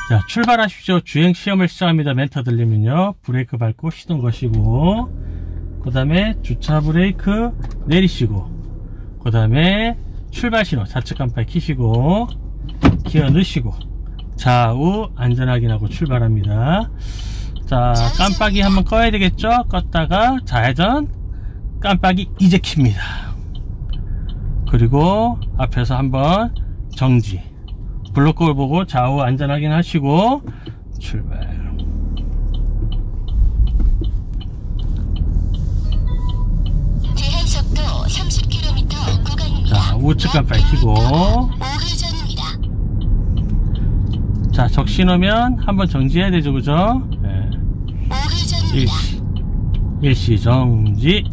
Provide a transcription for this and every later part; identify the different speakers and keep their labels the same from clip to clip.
Speaker 1: 자, 출발하십시오. 주행 시험을 시작합니다. 멘트 들리면요, 브레이크 밟고 시동 거시고, 그 다음에 주차 브레이크 내리시고, 그 다음에 출발 신호 좌측 깜빡이 켜시고, 기어 넣으시고, 좌우 안전 확인하고 출발합니다. 자, 깜빡이 한번 꺼야 되겠죠? 껐다가 좌회전 깜빡이 이제 킵니다. 그리고 앞에서 한번 정지, 블록을 보고 좌우 안전 확인하시고 출발.
Speaker 2: 제한속도 30km 구간입니다.
Speaker 1: 자, 우측 깜빡이 켜고, 자, 적신호면 한번 정지해야 되죠, 그죠? 네. 일시 정지.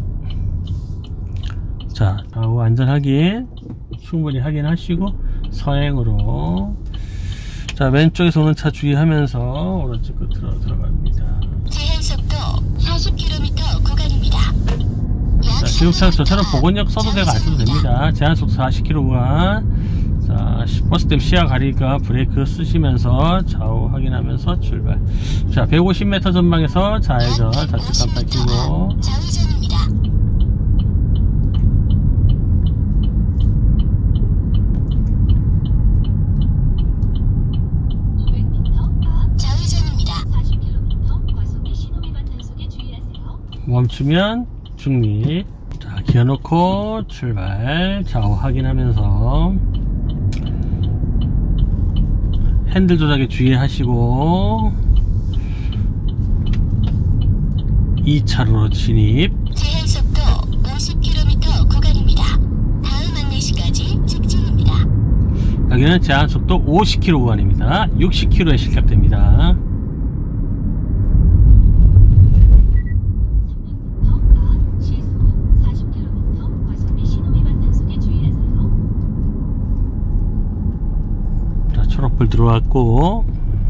Speaker 1: 자, 좌우 안전 확인 충분히 확인하시고 서행으로. 자, 왼쪽에서 오는 차 주의하면서 오른쪽 끝으로 들어갑니다.
Speaker 2: 제한속도 40km 구간입니다.
Speaker 1: 자, 지금처럼 저처럼 보건력 써도 되고 안 써도 됩니다. 제한속도 40km 구간. 자, 버스 때문에 시야 가리니까 브레이크 쓰시면서 좌우 확인하면서 출발. 자, 150m 전방에서 좌회전 좌측 깜빡이 켜고.
Speaker 2: 좌회전입니다.
Speaker 1: 멈추면 중립. 자, 기어 놓고 출발. 좌우 확인하면서 핸들 조작에 주의하시고 2차로로 진입.
Speaker 2: 제한속도 50km 구간입니다. 다음 안내시까지 직진입니다.
Speaker 1: 여기는 제한속도 50km 구간입니다. 60km에 시작됩니다. 초록불 들어왔고,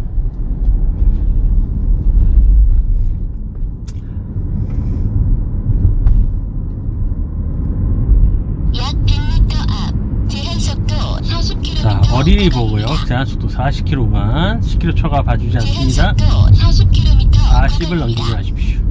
Speaker 2: 약 100m 앞 제한속도 40km.
Speaker 1: 자, 어린이 보고요. 제한속도 40km 구간. 10km 초과 봐주지 않습니다.
Speaker 2: 제한속도 40km
Speaker 1: 40을 넘기지 마십시오.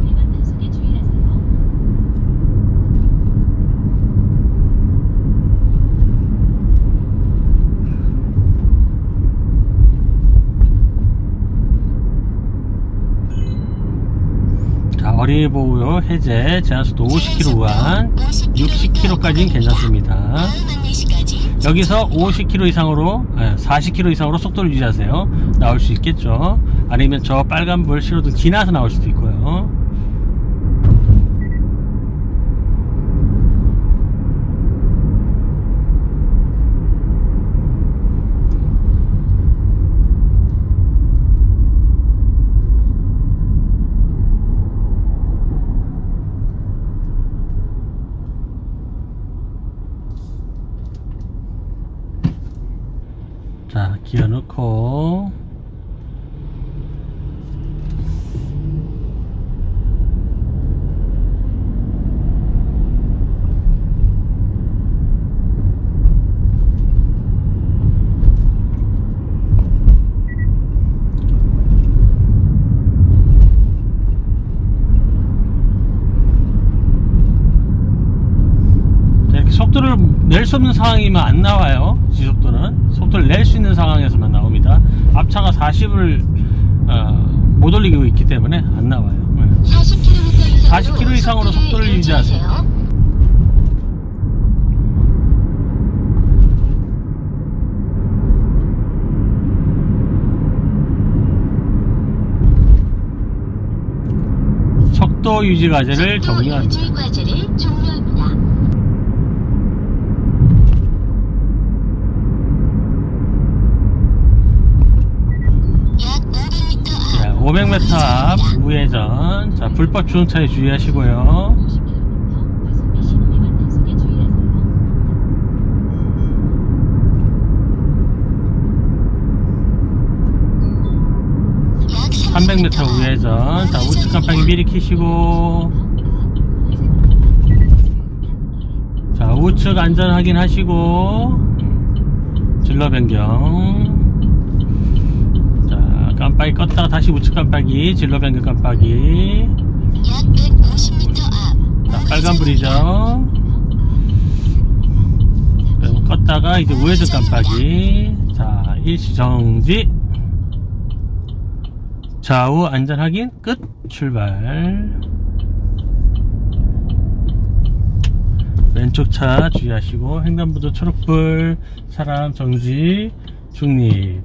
Speaker 1: 어린이 보호요 해제. 제한속도 50km 구간. 60km까지는 괜찮습니다. 여기서 50km 이상으로 40km 이상으로 속도를 유지하세요. 나올 수 있겠죠. 아니면 저 빨간불 신호등 지나서 나올 수도 있고요. 자, 기어 넣고 이렇게 속도를 낼 수 없는 상황이면 안 나와요. 지속도는 속도를 낼 수 있는 상황에서만 나옵니다. 앞차가 40을 못 올리고 있기 때문에 안 나와요. 40km 이상으로 속도를 유지하세요. 속도 유지 과제를 종료합니다. 자, 500m 앞 우회전. 자, 불법 주행차에 주의하시고요. 약 300m 우회전. 자, 우측 깜빡이 미리 켜시고, 자, 우측 안전 확인하시고 진로 변경. 자, 깜빡이 껐다가 다시 우측 깜빡이, 진로 변경 깜빡이.
Speaker 2: 약 150m 앞.
Speaker 1: 자, 빨간불이죠. 그럼 껐다가 이제 우회전 깜빡이. 자, 일시정지. 좌우 안전 확인 끝. 출발. 왼쪽 차 주의하시고, 횡단보도 초록불, 사람 정지, 중립.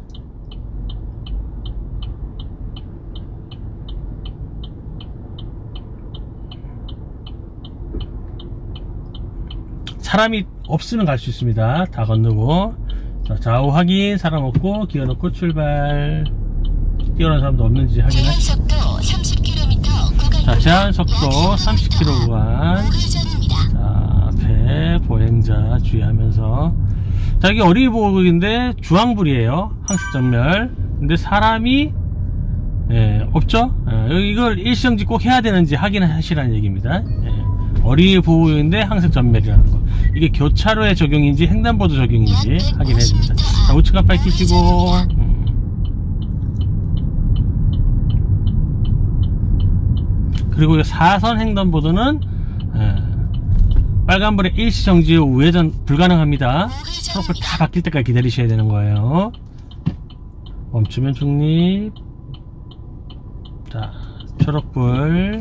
Speaker 1: 사람이 없으면 갈 수 있습니다. 다 건너고. 자, 좌우 확인, 사람 없고 기어 넣고 출발. 뛰어난 사람도 없는지 확인하시고.
Speaker 2: 제한 속도 30km 구간.
Speaker 1: 자, 제한 속도 30km 구간.
Speaker 2: 우회전입니다.
Speaker 1: 자, 앞에 보행자 주의하면서. 자, 여기 어린이보호구역인데 주황불이에요. 항색 전멸. 근데 사람이 없죠. 이걸 일시정지 꼭 해야 되는지 확인하시라는 얘기입니다. 어린이보호구역인데 항색 전멸이라는 거. 이게 교차로에 적용인지 횡단보도 적용인지 확인해야 됩니다. 자, 우측 깜빡이 켜시고. 그리고 4선 횡단보도는 빨간불에 일시정지 후 우회전 불가능합니다. 초록불 다 바뀔 때까지 기다리셔야 되는 거예요. 멈추면 중립. 자, 초록불.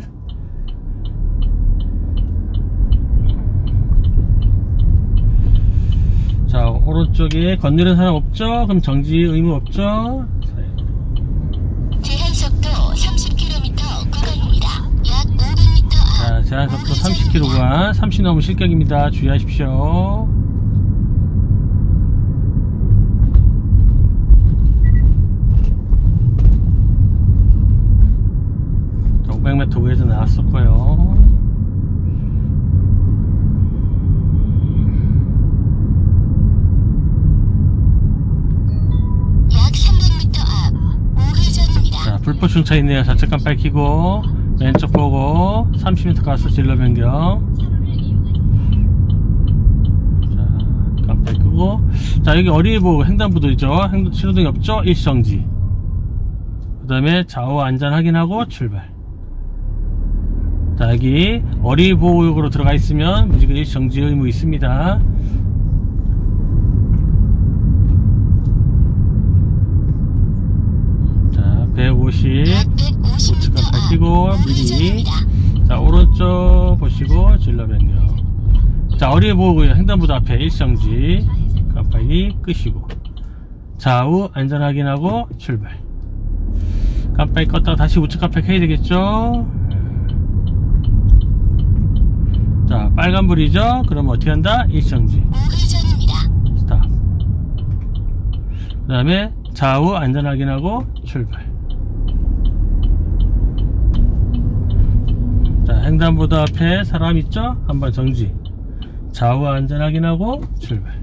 Speaker 1: 자, 오른쪽에 건드리는 사람 없죠? 그럼 정지 의무 없죠?
Speaker 2: 제한 속도 30km 구간입니다. 약 500m 앞.
Speaker 1: 자, 제한 속도 30km 구간. 30 넘으면 실격입니다. 주의하십시오. 자, 500m 우회전 나왔었고요.
Speaker 2: 약 300m 앞. 우회전입니다.
Speaker 1: 자, 불법 중차 있네요. 좌측 깜빡이 켜고 왼쪽 보고 30m 가서 진로 변경. 자, 깜빡이 끄고. 자, 여기 어린이보호 횡단보도죠. 신호등이 없죠? 일시정지. 그 다음에 좌우 안전 확인하고 출발. 자, 여기 어린이보호구역으로 들어가 있으면 무조건 일시정지 의무 있습니다. 자, 150 우측 깜빡이 켜고 미리. 자, 오른쪽 보시고 진로 변경. 자, 어린이보호구역 횡단보도 앞에 일시정지 깜빡이 끄시고 좌우 안전 확인하고 출발. 깜빡이 껐다가 다시 우측 깜빡이 켜야 되겠죠. 자, 빨간불이죠. 그럼 어떻게 한다? 일시정지
Speaker 2: 우회전입니다.
Speaker 1: 스탑. 그 다음에 좌우 안전 확인하고 출발. 자, 횡단보도 앞에 사람 있죠? 한번 정지. 좌우 안전 확인하고 출발.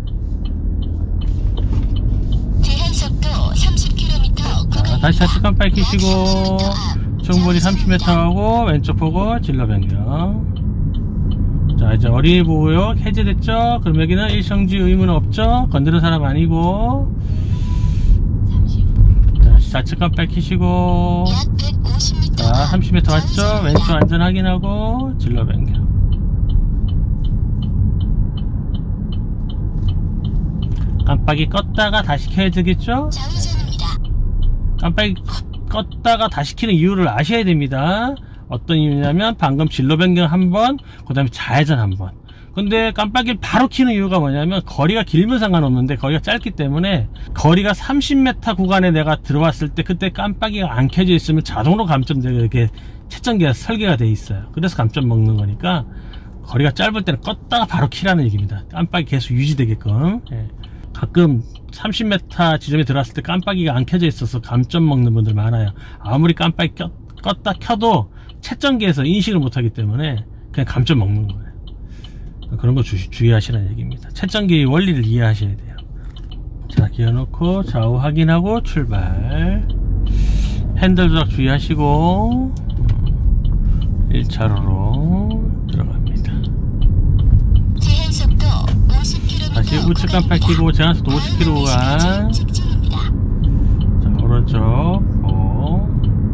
Speaker 2: 제한 속도 30km 구간.
Speaker 1: 자, 다시 좌측 깜빡이 켜시고 충분히 30m 하고 왼쪽 보고 진로 변경. 자, 이제 어린이보호구역 해제됐죠? 그럼 여기는 일시정지 의무는 없죠? 건드는 사람 아니고. 자, 좌측 깜빡이 켜시고.
Speaker 2: 약 150m
Speaker 1: 자, 30m 왔죠? 왼쪽 안전 확인하고 진로 변경. 깜빡이 껐다가 다시 켜야 되겠죠?
Speaker 2: 좌회전입니다.
Speaker 1: 깜빡이 껐다가 다시 켜는 이유를 아셔야 됩니다. 어떤 이유냐면 방금 진로 변경 한번, 그 다음에 좌회전 한번. 근데 깜빡이를 바로 켜는 이유가 뭐냐면 거리가 길면 상관없는데 거리가 짧기 때문에 거리가 30m 구간에 내가 들어왔을 때 그때 깜빡이가 안 켜져 있으면 자동으로 감점되게 이렇게 채점기가 설계가 돼 있어요. 그래서 감점 먹는 거니까 거리가 짧을 때는 껐다가 바로 켜라는 얘기입니다. 깜빡이 계속 유지되게끔. 가끔 30m 지점에 들어왔을 때 깜빡이가 안 켜져 있어서 감점 먹는 분들 많아요. 아무리 깜빡이 껐다 켜도 채점기에서 인식을 못하기 때문에 그냥 감점 먹는 거예요. 그런 거 주의하시라는 얘기입니다. 채점기의 원리를 이해하셔야 돼요. 자, 기어 놓고 좌우 확인하고 출발. 핸들 조작 주의하시고 1차로로 들어갑니다.
Speaker 2: 제한 속도 50km.
Speaker 1: 다시 우측 깜빡이 켜고 제한속도 50km 구간.
Speaker 2: 직진입니다.
Speaker 1: 자, 오른쪽 오른쪽 고.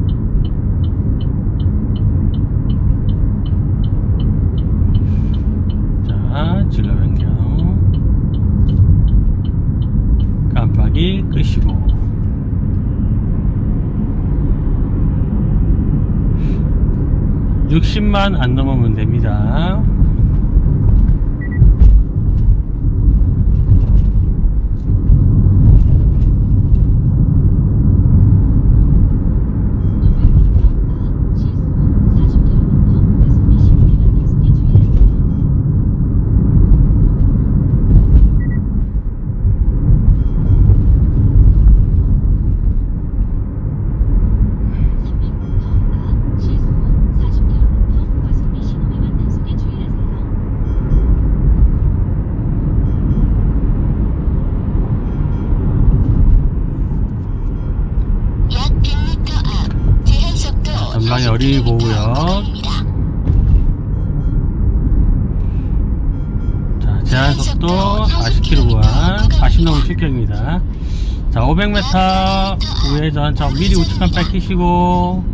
Speaker 1: 자, 진로 변경. 깜빡이 끄시고. (60만) 안 넘으면 됩니다. 전방에 어린이보호구역. 자, 제한속도 40km 구간 40 넘은 실격입니다. 자, 500m 우회전. 자, 미리 우측 깜빡 켜시고.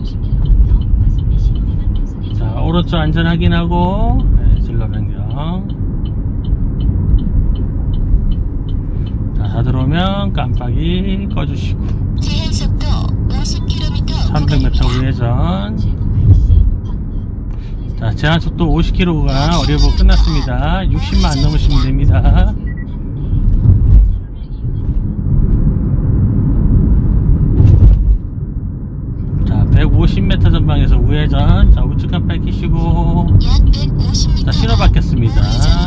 Speaker 1: 자, 오른쪽 안전 확인하고. 네, 진로 변경. 자, 다 들어오면 깜빡이 꺼주시고.
Speaker 2: 제한속도 50km
Speaker 1: 300m 우회전. 자, 제한속도 50km 구간 어린이보호 끝났습니다. 60만 안 넘으시면 됩니다. 자, 150m 전방에서 우회전. 자, 우측 깜빡 켜시고.
Speaker 2: 약 150m
Speaker 1: 자, 신호 받겠습니다.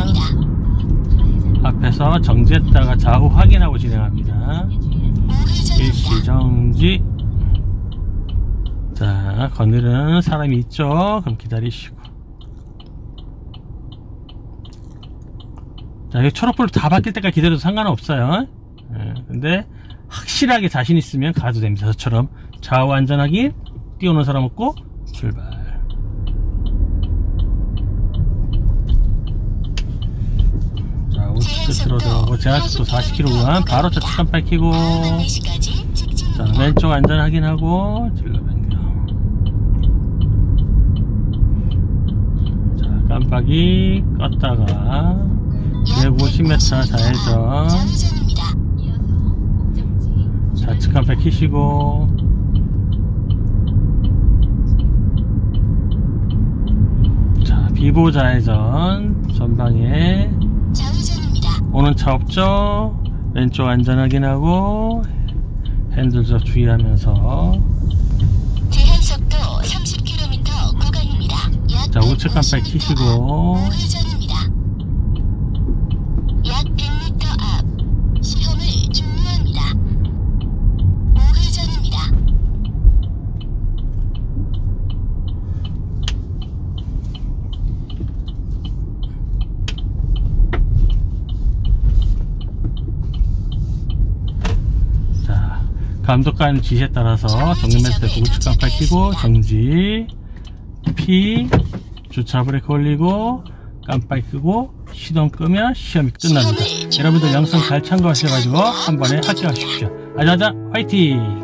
Speaker 1: 앞에서 정지했다가 좌우 확인하고 진행합니다. 일시정지. 자, 건너는 사람이 있죠? 그럼 기다리시고. 자, 여기 초록불 다 바뀔 때까지 기다려도 상관은 없어요. 예, 근데 확실하게 자신 있으면 가도 됩니다. 저처럼 좌우 안전하게 뛰어오는 사람 없고 출발. 자, 우측 끝으로 들어오고 제한속도 40km 구간 바로 좌측 깜빡 켜고. 자, 왼쪽 안전 확인하고 진로 변경. 자, 깜빡이 껐다가 150m 좌회전. 좌측 깜빡 켜시고. 자, 비보 좌회전. 전방에 오는 차 없죠? 왼쪽 안전 확인하고 핸들접 주의하면서.
Speaker 2: 제한속도 30km 구간입니다.
Speaker 1: 자, 우측 깜빡 켜시고.
Speaker 2: 약 100m 앞 시험을 종료합니다. 우회전입니다.
Speaker 1: 자, 감독관 지시에 따라서 정면면서 우측 깜빡 켜고 정지. P 주차 브레이크 올리고 깜빡 끄고 시동 끄면 시험이 끝납니다. 여러분들 영상 잘 참고하셔가지고 한 번에 합격하십시오. 아자아자 화이팅!